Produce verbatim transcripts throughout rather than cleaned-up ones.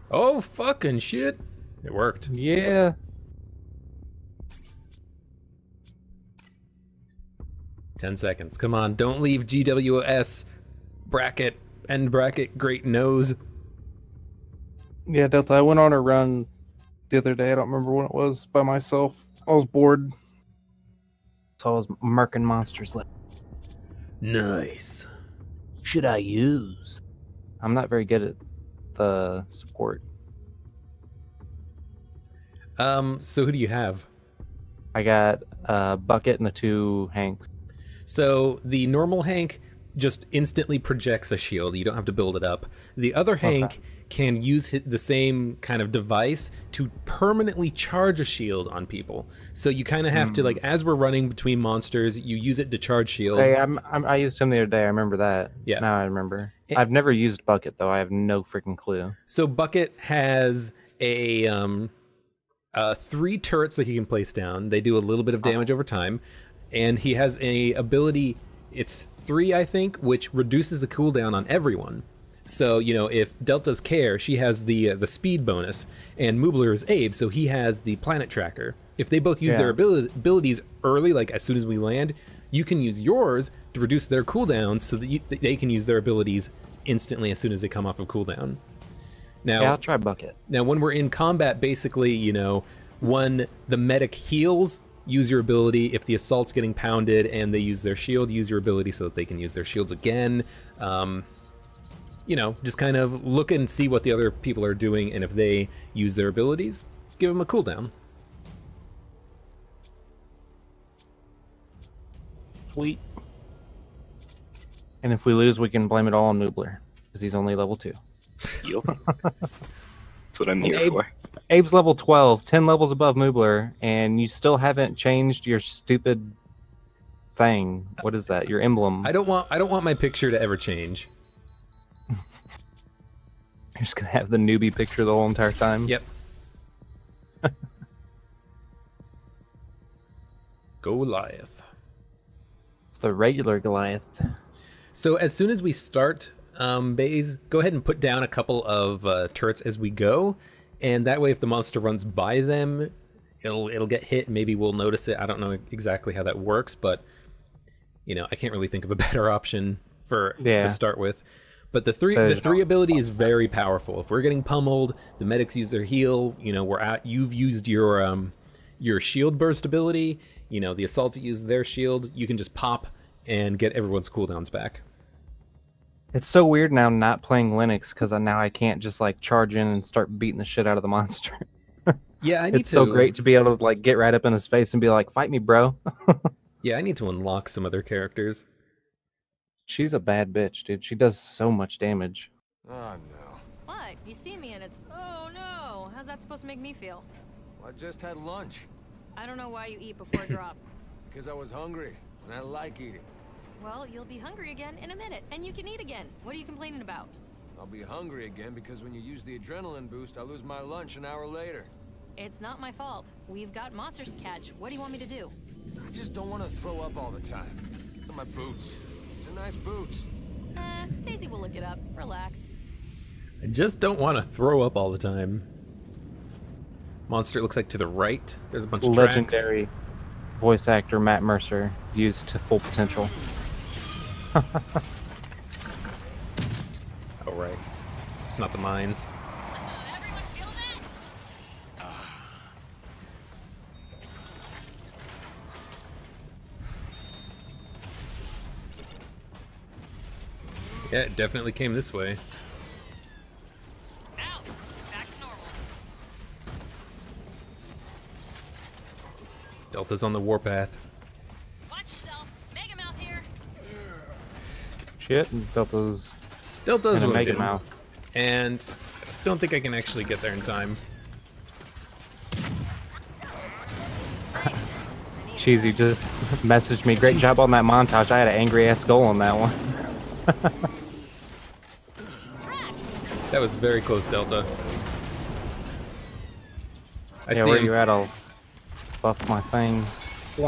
Oh, fucking shit. It worked. Yeah. Ten seconds. Come on, don't leave G W S bracket, end bracket, great nose. Yeah, Delta, I went on a run the other day. I don't remember when it was, by myself. I was bored. So I was murking monsters left. Nice. Should I use? I'm not very good at the support. Um, so who do you have? I got a Bucket and the two Hanks. So the normal Hank just instantly projects a shield. You don't have to build it up. The other Hank Okay. can use the same kind of device to permanently charge a shield on people. So you kind of have mm. to, like, as we're running between monsters, you use it to charge shields. Hey, I'm, I'm, I used him the other day. I remember that. Yeah. Now I remember. It, I've never used Bucket, though. I have no freaking clue. So Bucket has a um, uh, three turrets that he can place down. They do a little bit of damage oh. over time. And he has a ability, it's three, I think, which reduces the cooldown on everyone. So, you know, if Delta's Care, she has the uh, the speed bonus, and Moobler is Abe, so he has the planet tracker. If they both use yeah. their ability, abilities early, like as soon as we land, you can use yours to reduce their cooldowns so that you, they can use their abilities instantly as soon as they come off of cooldown. Now, yeah, I'll try Bucket. Now, when we're in combat, basically, you know, when the medic heals, use your ability. If the assault's getting pounded and they use their shield, use your ability so that they can use their shields again. Um, you know, just kind of look and see what the other people are doing, and if they use their abilities, give them a cooldown. Sweet. And if we lose, we can blame it all on Moobler, because he's only level two. Yep. That's what I'm here Abe, for. Abe's level twelve, ten levels above Moobler, and you still haven't changed your stupid thing. What is that? Your emblem. I don't want I don't want my picture to ever change. You're just gonna have the newbie picture the whole entire time? Yep. Goliath. It's the regular Goliath. So as soon as we start, um, Baze, go ahead and put down a couple of uh, turrets as we go, and that way if the monster runs by them, it'll it'll get hit, and maybe we'll notice it. I don't know exactly how that works, but you know, I can't really think of a better option for yeah. to start with. But the three so, the three ability is very powerful. If we're getting pummeled, the medics use their heal. You know, we're at you've used your um your shield burst ability. You know, the assault used their shield. You can just pop and get everyone's cooldowns back. It's so weird now not playing Linux, because now I can't just like charge in and start beating the shit out of the monster. Yeah, I need it's to. so great to be able to like get right up in his face and be like, "Fight me, bro." Yeah, I need to unlock some other characters. She's a bad bitch, dude. She does so much damage. Oh no. What? You see me and it's, oh no. How's that supposed to make me feel? Well, I just had lunch. I don't know why you eat before drop. Because I was hungry, and I like eating. Well, you'll be hungry again in a minute, and you can eat again. What are you complaining about? I'll be hungry again because when you use the adrenaline boost, I lose my lunch an hour later. It's not my fault. We've got monsters to catch. What do you want me to do? I just don't want to throw up all the time. It's on my boots. They're nice boots. Eh, Daisy will look it up. Relax. I just don't want to throw up all the time. Monster, it looks like to the right. There's a bunch of tracks. Legendary voice actor Matt Mercer used to full potential. Oh, right. It's not the mines. Everyone feel that? Yeah, it definitely came this way. Out. Back to normal. Delta's on the warpath. Watch yourself. Mega Mouth here. Shit, Delta's Delta's in a wounded. Mega Mouth. And don't think I can actually get there in time. Thanks. Cheesy just messaged me. Great job on that montage. I had an angry ass goal on that one. That was very close, Delta. I yeah, see where him. you at? I'll buff my thing.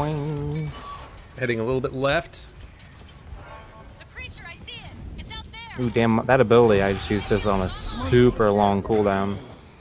Boing. He's heading a little bit left. The creature, I see it. It's out there. Ooh, damn, that ability I just used this on a super long cooldown.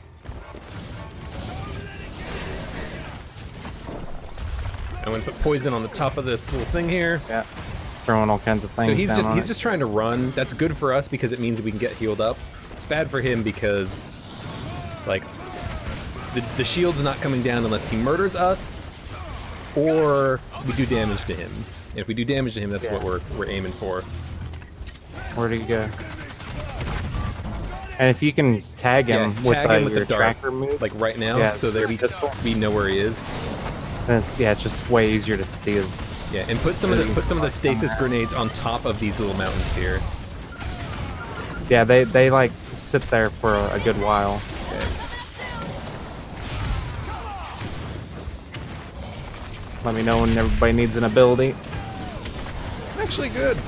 I'm gonna put poison on the top of this little thing here. Yeah, throwing all kinds of things So he's down just on he's it. just trying to run. That's good for us because it means we can get healed up. It's bad for him because, like, the the shield's not coming down unless he murders us, or we do damage to him. And if we do damage to him, that's Yeah. what we're we're aiming for. Where'd he go? And if you can tag him Yeah, with, tag uh, him with your the dart, tracker move, like right now, Yeah, so that your we pistol. we know where he is. then it's, yeah, it's just way easier to see his. Yeah, and put some of the put some of the stasis grenades on top of these little mountains here. Yeah, they they like sit there for a, a good while. Let me know when everybody needs an ability. Actually, good.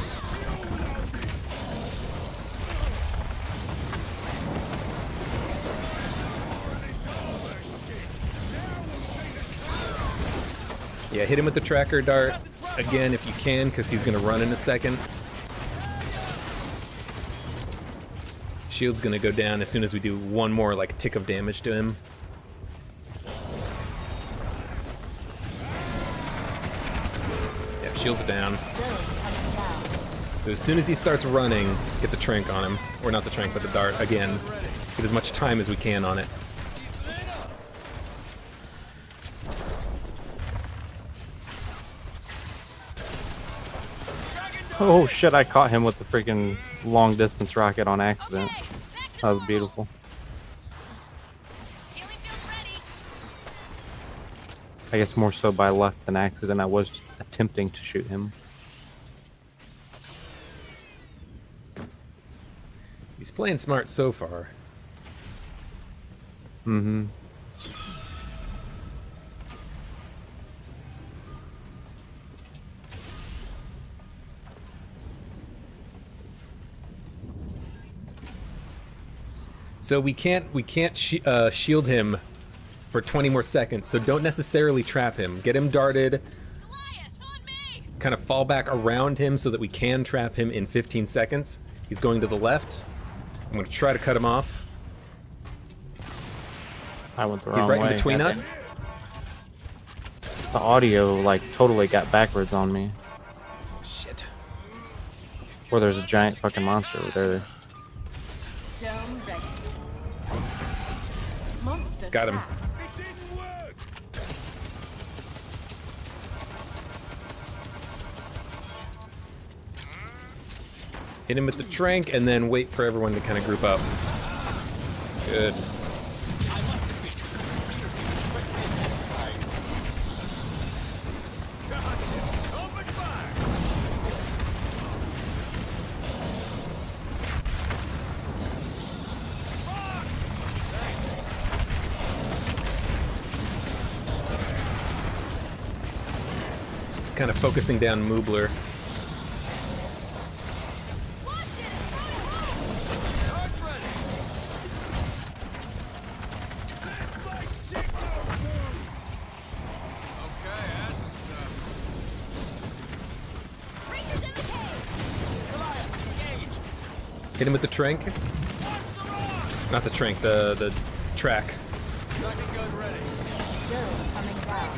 Yeah, hit him with the tracker dart again if you can, because he's gonna run in a second. Shield's gonna go down as soon as we do one more like tick of damage to him. Yep, shield's down. So as soon as he starts running, get the trank on him. Or not the trank, but the dart again. Get as much time as we can on it. Oh shit! I caught him with the freaking long distance rocket on accident. Okay, back to That was normal. beautiful. Healing field ready. I guess more so by luck than accident. I was attempting to shoot him. He's playing smart so far. Mm-hmm. So we can't we can't sh uh, shield him for twenty more seconds. So don't necessarily trap him. Get him darted. Goliath, on me! Kind of fall back around him so that we can trap him in fifteen seconds. He's going to the left. I'm going to try to cut him off. I went the wrong He's right way. in between God us. damn. The audio like totally got backwards on me. Shit. Or there's a giant fucking monster over there. Dome ready. Monster Got him. trapped. Hit him with the trank and then wait for everyone to kind of group up. Good. Just kind of focusing down Moobler. Okay, acid stuff. Creatures in the cave! Goliath, engaged. Hit him with the trank. Not the trank, the the track. Striking gun ready. Dome coming down.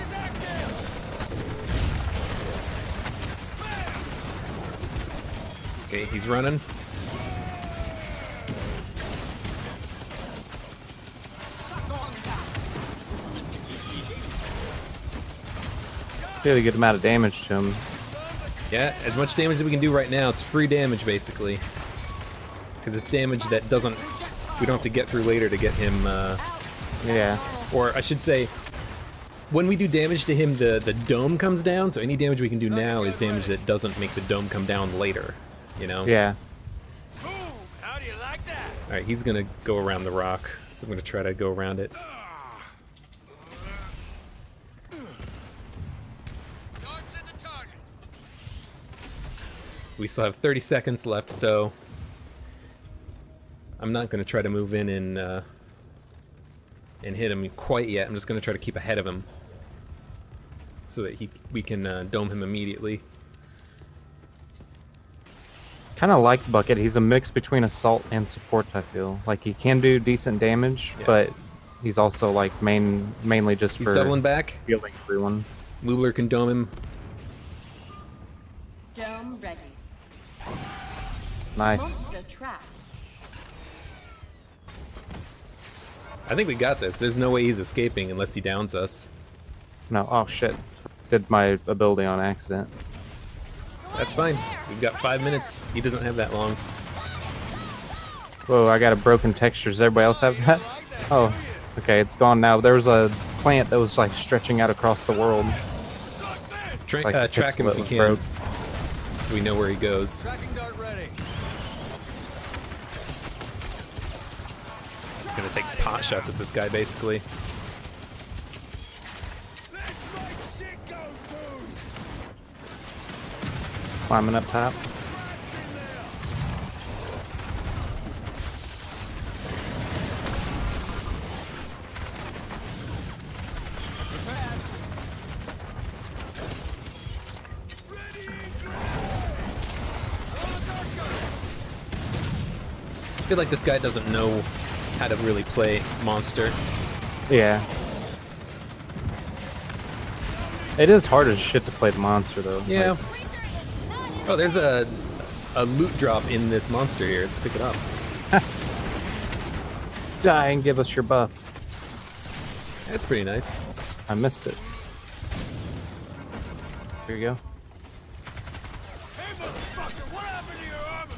Okay, he's running. Really good amount of damage to him. Yeah, as much damage as we can do right now. It's free damage, basically. Because it's damage that doesn't... We don't have to get through later to get him... Uh, Yeah. or I should say, when we do damage to him, the, the dome comes down. So any damage we can do now is damage that doesn't make the dome come down later. You know? Yeah. Boom! How do you like that? Alright, he's going to go around the rock. So I'm going to try to go around it. Darts in the target. We still have thirty seconds left, so... I'm not going to try to move in and, uh, and hit him quite yet. I'm just going to try to keep ahead of him. So that he we can uh, dome him immediately. kind of like Bucket. He's a mix between assault and support, I feel. Like, he can do decent damage, Yeah. but he's also, like, main mainly just He's for doubling back. healing everyone. Moobler can dome him. Dome ready. Nice. Monster trapped. I think we got this. There's no way he's escaping unless he downs us. No, oh shit. Did my ability on accident. That's fine. We've got five minutes. He doesn't have that long. Whoa, I got a broken texture. Does everybody else have that? Oh, okay, it's gone now. There was a plant that was like stretching out across the world. Tra Like uh, the track him pixel if we that can, was broke. so we know where he goes. Tracking dart ready. Just gonna take pot shots at this guy, basically. Climbing up top. I feel like this guy doesn't know how to really play monster. Yeah. It is hard as shit to play the monster though. Yeah. Like, Oh, there's a a loot drop in this monster here. Let's pick it up. die and give us your buff. That's pretty nice. I missed it. Here you go. Hey, motherfucker, what happened to your armor?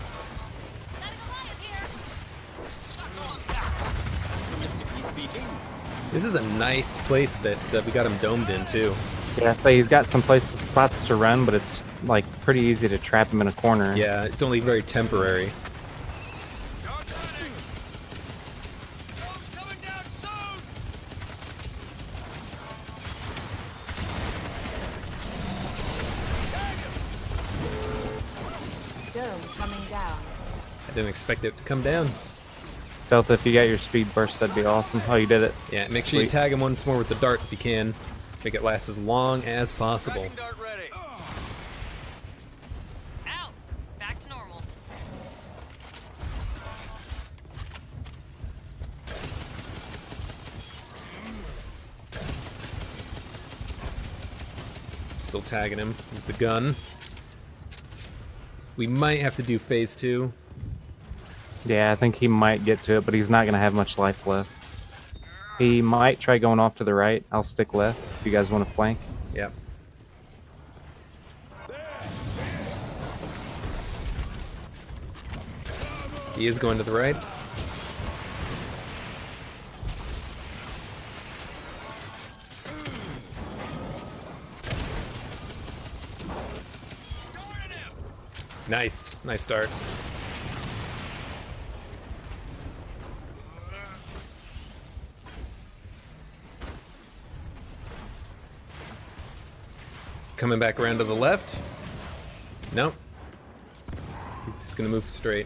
This is a nice place that, that we got him domed in too. Yeah, so he's got some places spots to run, but it's like pretty easy to trap him in a corner. Yeah, it's only very temporary. Dark running. Dome's coming down soon. Dome coming down. I didn't expect it to come down. Delta, if you got your speed burst, that'd be awesome. Oh, you did it. Yeah, make sure you Sweet. tag him once more with the dart if you can. Make it last as long as possible. Tracking dart ready. Out. Back to normal. Still tagging him with the gun. We might have to do phase two. Yeah, I think he might get to it, but he's not going to have much life left. He might try going off to the right. I'll stick left if you guys want to flank. Yeah. He is going to the right. Nice, nice dart. He's coming back around to the left. Nope. He's just gonna move straight.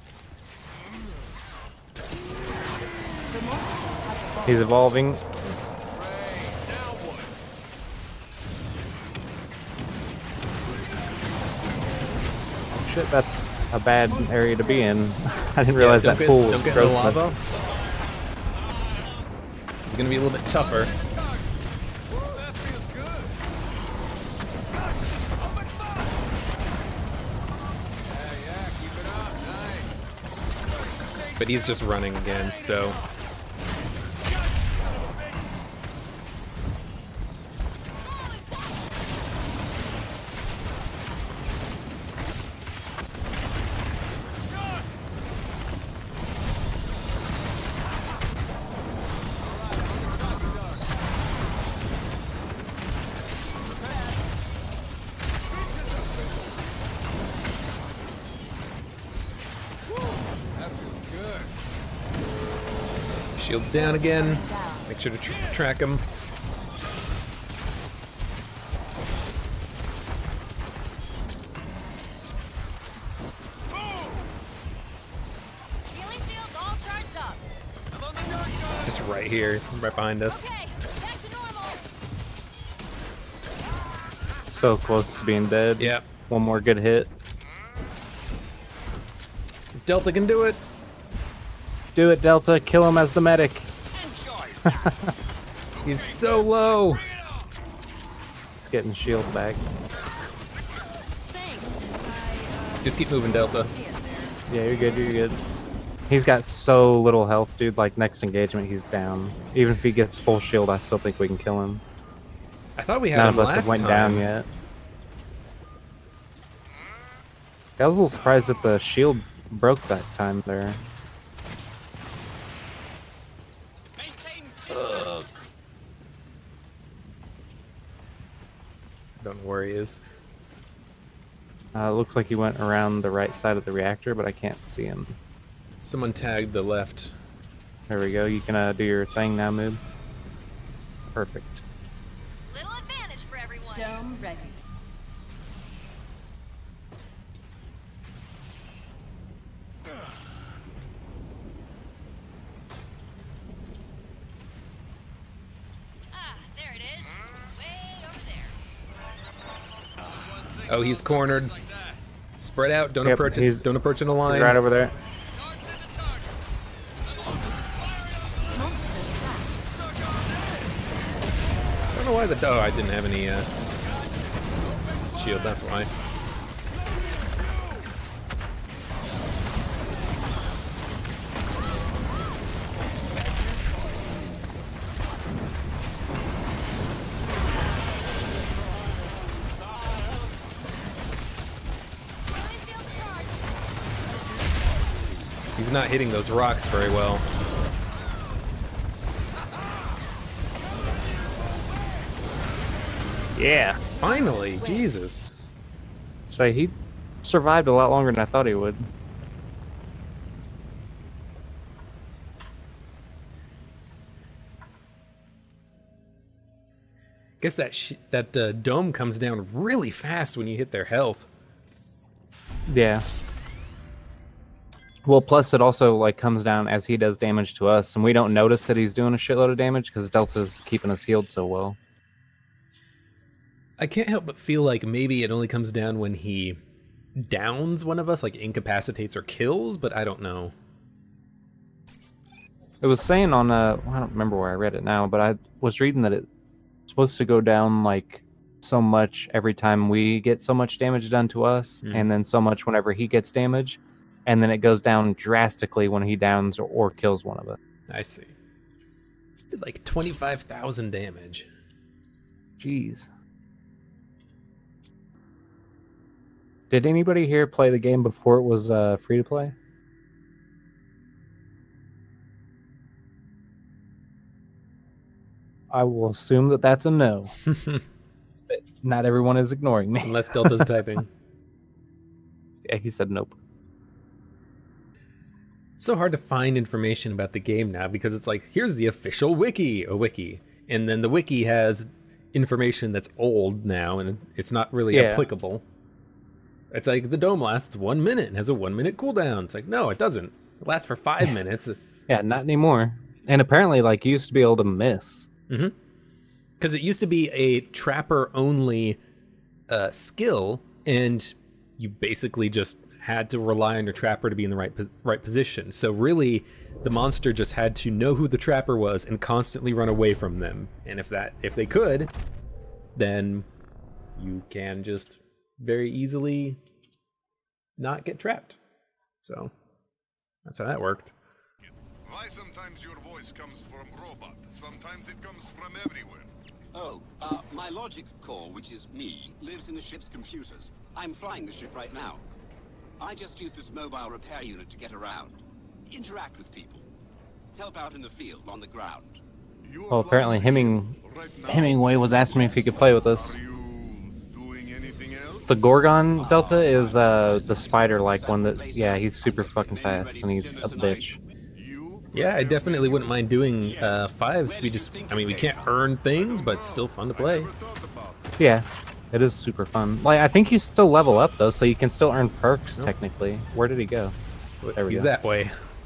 He's evolving. Oh shit, that's a bad area to be in. I didn't realize don't that get, pool was don't get in the grossness. lava. He's gonna be a little bit tougher. That feels good. Open fire. Yeah, yeah, keep it up. Nice. But he's just running again, so That feels good. shields down again. Make sure to tr track him. Healing fields all charged up. I'm on the dark dart. It's just right here, right behind us. Okay, back to normal. So close to being dead. Yeah. One more good hit. Delta can do it. Do it, Delta. Kill him as the medic. He's so low. He's getting the shield back. Thanks. I, uh, Just keep moving, Delta. see it there. Yeah, you're good, you're good. He's got so little health, dude. Like, next engagement, he's down. Even if he gets full shield, I still think we can kill him. I thought we had None him of us last have went time. down yet. I was a little surprised that the shield broke that time there. Don't know where he is. Uh, it looks like he went around the right side of the reactor, but I can't see him. Someone tagged the left. There we go. You can uh, do your thing now, Moob. Perfect. Little advantage for everyone. Dome ready. Ah, there it is. Way over there. Oh, he's cornered. Spread out. Don't Yep, approach he's- it. Don't approach in a line. He's right over there. I don't know why the oh I didn't have any uh, shield. That's why. He's not hitting those rocks very well. Yeah. Finally, Jesus. So he survived a lot longer than I thought he would. Guess that sh that uh, dome comes down really fast when you hit their health. Yeah. Well, plus it also like comes down as he does damage to us, and we don't notice that he's doing a shitload of damage because Delta's keeping us healed so well. I can't help but feel like maybe it only comes down when he downs one of us, like incapacitates or kills, but I don't know. It was saying on uh, I don't remember where I read it now, but I was reading that it's supposed to go down like so much every time we get so much damage done to us, Mm. and then so much whenever he gets damage, and then it goes down drastically when he downs or, or kills one of us. I see. Did like twenty-five thousand damage. Jeez. Did anybody here play the game before it was uh, free to play? I will assume that that's a no. But not everyone is ignoring me. Unless Delta's typing. Yeah, he said nope. It's so hard to find information about the game now because it's like, here's the official wiki, a wiki. And then the wiki has information that's old now and it's not really Yeah. applicable. It's like the dome lasts one minute and has a one minute cooldown. It's like, no, it doesn't. It lasts for five minutes. Yeah, not anymore. And apparently, like, you used to be able to miss. Mm-hmm. Because it used to be a trapper only uh, skill, and you basically just had to rely on your trapper to be in the right po- right position. So really, the monster just had to know who the trapper was and constantly run away from them. And if that if they could, then you can just very easily not get trapped. So that's how that worked. Why sometimes your voice comes from robot, sometimes it comes from everywhere. Oh, uh, my logic core, which is me, lives in the ship's computers. I'm flying the ship right now. I just use this mobile repair unit to get around, interact with people, help out in the field, on the ground. You are Well, apparently flying the Hemming, ship right now. Hemingway was asking me if he could play with us. Are you doing anything else? The Gorgon Delta is uh, the spider-like one that, yeah, he's super fucking fast, and he's a bitch. You Yeah, I definitely wouldn't mind doing uh, fives. We just, I mean, we can't earn things, but it's still fun to play. thought about it. Yeah, it is super fun. Like, I think you still level up, though, so you can still earn perks, technically. Where did he go? There we He's go. that way.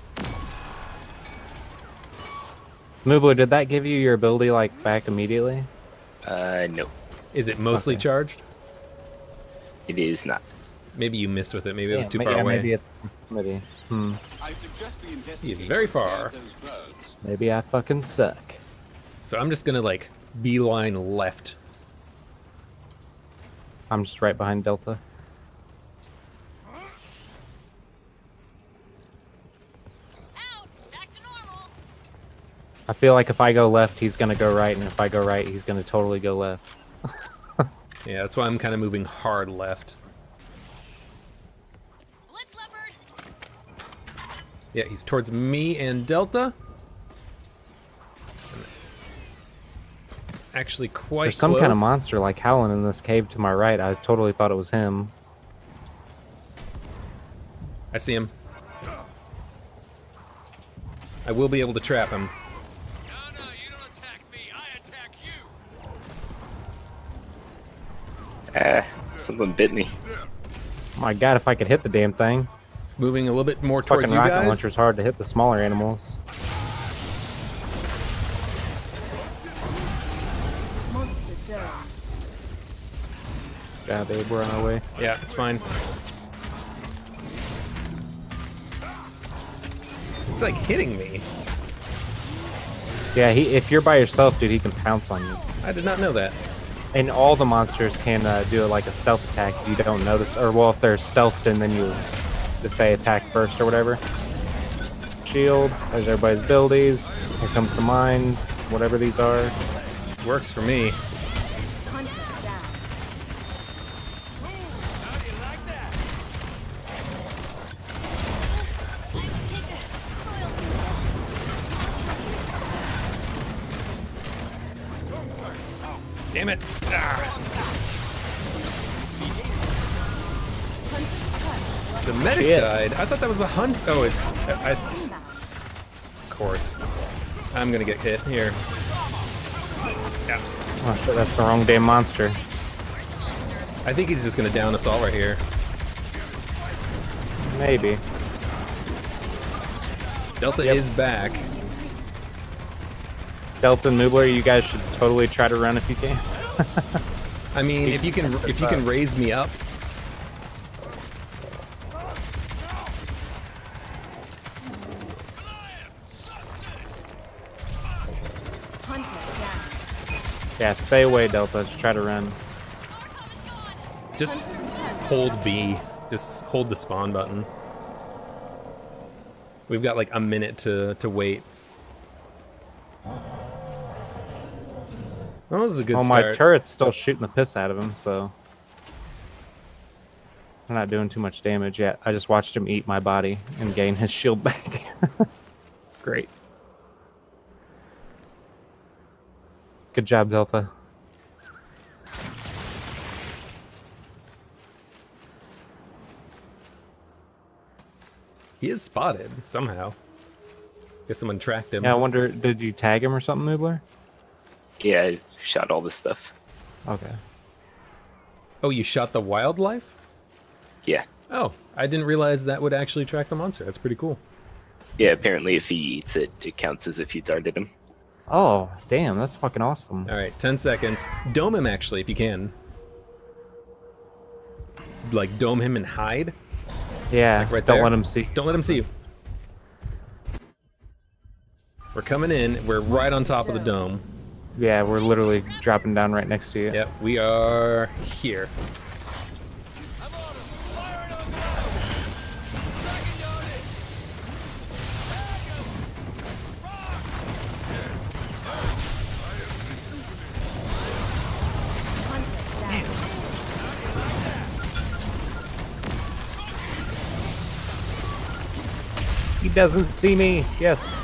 Moobler, did that give you your ability, like, back immediately? Uh, no, Is it mostly Okay. charged? it is not. Maybe you missed with it. Maybe it was Yeah, too ma- far yeah, away. maybe it's maybe. Hmm. I suggest we investigate He is very far. those birds. Maybe I fucking suck. So I'm just gonna like beeline left. I'm just right behind Delta. Out! Back to normal! I feel like if I go left, he's gonna go right, and if I go right, he's gonna totally go left. Yeah, that's why I'm kind of moving hard left. Blitz leopard! Yeah, he's towards me and Delta. Actually, quite There's some close. kind of monster like howling in this cave to my right. I totally thought it was him. I see him. I will be able to trap him. No, no, you don't attack me. I attack you. Ah, someone bit me. My god, if I could hit the damn thing. It's moving a little bit more towards Fucking you rocket guys. launcher's hard to hit the smaller animals. Yeah, babe, we're on our way. Yeah, it's fine. It's like hitting me. Yeah, he. If you're by yourself, dude, he can pounce on you. I did not know that. And all the monsters can uh, do like a stealth attack if you don't notice, or well, if they're stealthed and then you, if they attack first or whatever. Shield. There's everybody's abilities. Here comes some mines. Whatever these are. Works for me. Damn it! Ah. The medic Shit. died. I thought that was a hunt. Oh, it's. I, I, of course. I'm gonna get hit here. Yeah. Oh shit, that's the wrong damn monster. I think he's just gonna down us all right here. Maybe. Delta Yep. is back. Delta and Moobler, you guys should totally try to run if you can. I mean, if you can, if you can raise me up. Yeah, stay away, Delta. Just try to run. Just hold B. Just hold the spawn button. We've got like a minute to to wait. Well, this is a good Oh, start. my turret's still shooting the piss out of him, so I'm not doing too much damage yet. I just watched him eat my body and gain his shield back. Great. Good job, Delta. He is spotted somehow. Guess someone tracked him. Yeah, I wonder, did you tag him or something, Moobler? Yeah, I shot all this stuff. Okay. Oh, you shot the wildlife? Yeah. Oh, I didn't realize that would actually track the monster. That's pretty cool. Yeah, apparently if he eats it, it counts as if you targeted him. Oh, damn, that's fucking awesome. All right, ten seconds. Dome him actually, if you can. Like dome him and hide. Yeah, Like right don't there. let him see. Don't let him see you. We're coming in. We're right on top of the dome. Yeah, we're literally dropping down right next to you. Yep, we are here. I'm on him. Fire it on ground. Tracking on it. He doesn't see me. Yes.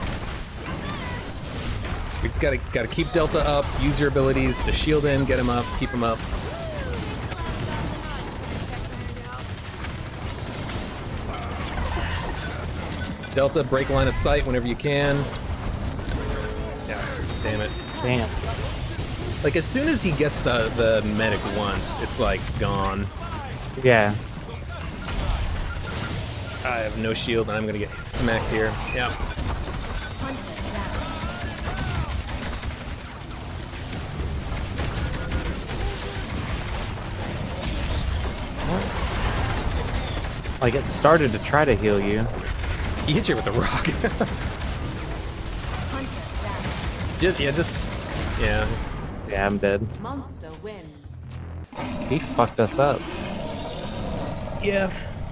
We just gotta gotta keep Delta up. Use your abilities to shield him, get him up, keep him up. Delta, break line of sight whenever you can. Yeah, damn it. Damn. Like as soon as he gets the the medic once, it's like gone. Yeah. I have no shield and I'm gonna get smacked here. Yeah. Like, it started to try to heal you. He hit you with a rock. just, yeah, just yeah. Yeah, I'm dead. Monster wins. He fucked us up. Yeah.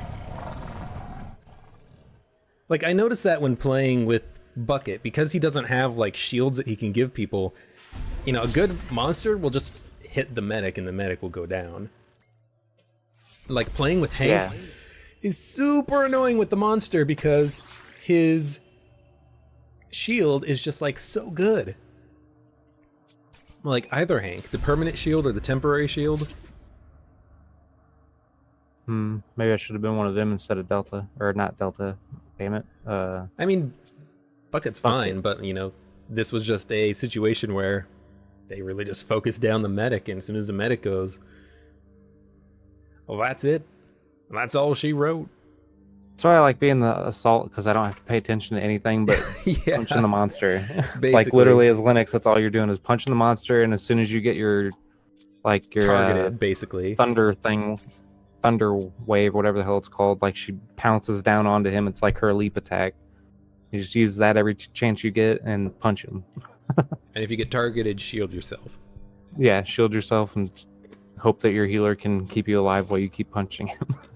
Like, I noticed that when playing with Bucket, because he doesn't have, like, shields that he can give people, you know, a good monster will just hit the medic and the medic will go down. Like, playing with Hank Yeah. is super annoying with the monster because his shield is just, like, so good. Like, either Hank, the permanent shield or the temporary shield. Hmm. Maybe I should have been one of them instead of Delta. Or not Delta. Damn it. Uh, I mean, Bucket's Bucket. fine, but, you know, this was just a situation where they really just focused down the medic, and as soon as the medic goes, well, that's it. That's all she wrote. that's why I like being the assault, because I don't have to pay attention to anything but Yeah. punching the monster. Like, Basically. literally, as Linux, that's all you're doing is punching the monster, and as soon as you get your, like, your Targeted, uh, basically. thunder thing, thunder wave, whatever the hell it's called, like, she pounces down onto him. It's like her leap attack. You just use that every ch- chance you get and punch him. And if you get targeted, shield yourself. Yeah, shield yourself and hope that your healer can keep you alive while you keep punching him.